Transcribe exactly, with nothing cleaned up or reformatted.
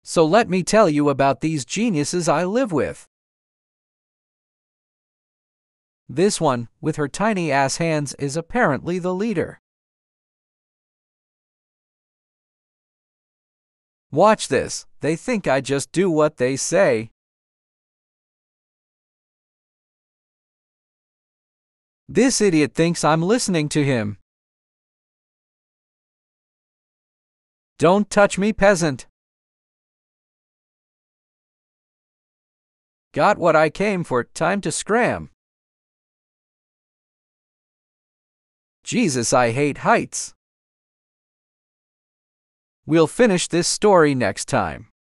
So let me tell you about these geniuses I live with. This one, with her tiny ass hands, is apparently the leader. Watch this, they think I just do what they say. This idiot thinks I'm listening to him. Don't touch me, peasant. Got what I came for, time to scram. Jesus, I hate heights. We'll finish this story next time.